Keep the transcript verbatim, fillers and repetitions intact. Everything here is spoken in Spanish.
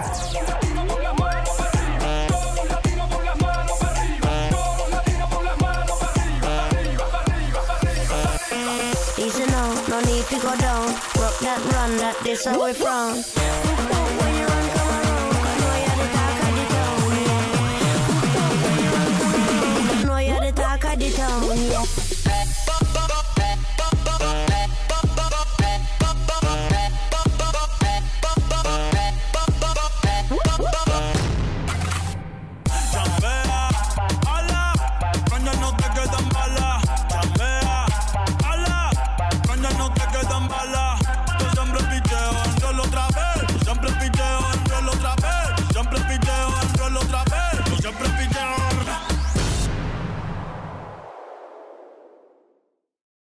Easy now, no need to go down. Rock that, run that, this how we from.